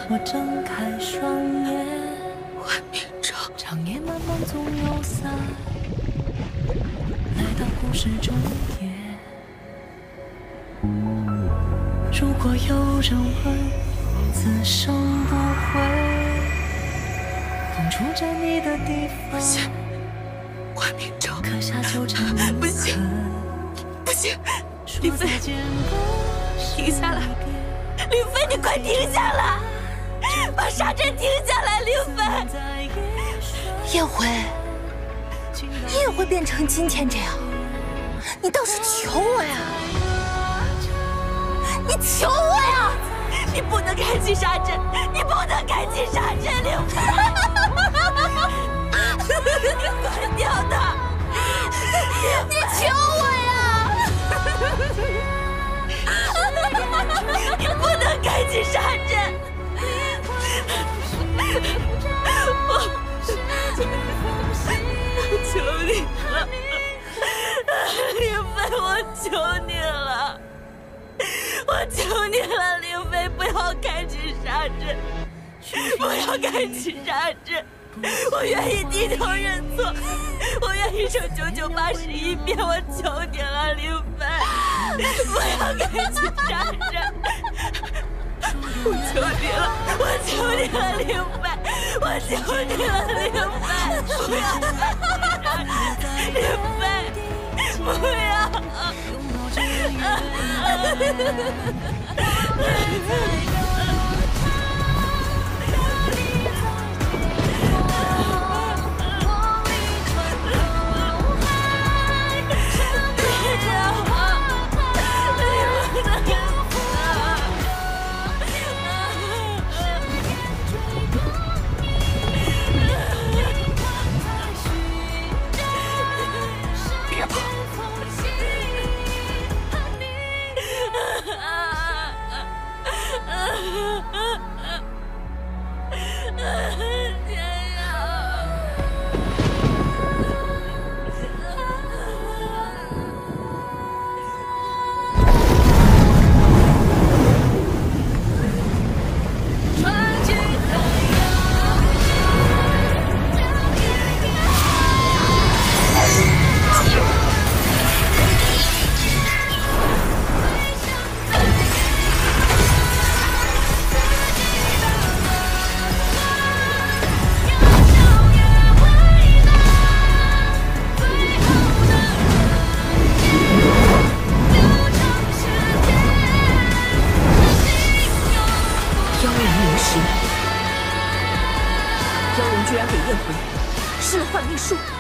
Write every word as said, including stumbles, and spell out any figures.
我睁开双眼， 万明哲， 长夜漫漫总有散，来到故事终点。如果有人问，此生不悔，碰触着你的地方， 不行，万明哲， 刻下纠缠不行，不行，林飞，停下来，林飞，你快停下来！ 把沙阵停下来，凌飞！ 燕回，你也会变成今天这样？你倒是求我呀！你求我呀！ 你不能开启沙阵，你不能开启沙阵，凌飞！你关掉它！ 你求我呀！ 你不能开启沙阵！ 我求你了，凌飞，我求你了，我求你了，凌飞，不要开启沙阵，不要开启沙阵，我愿意低头认错，我愿意说九九八十一遍，我求你了，凌飞，不要开启沙阵。 我求你了，我求你了，凌飞，我求你了，凌飞，不要凌飞，不要！ 妖人居然给燕回施了幻命术。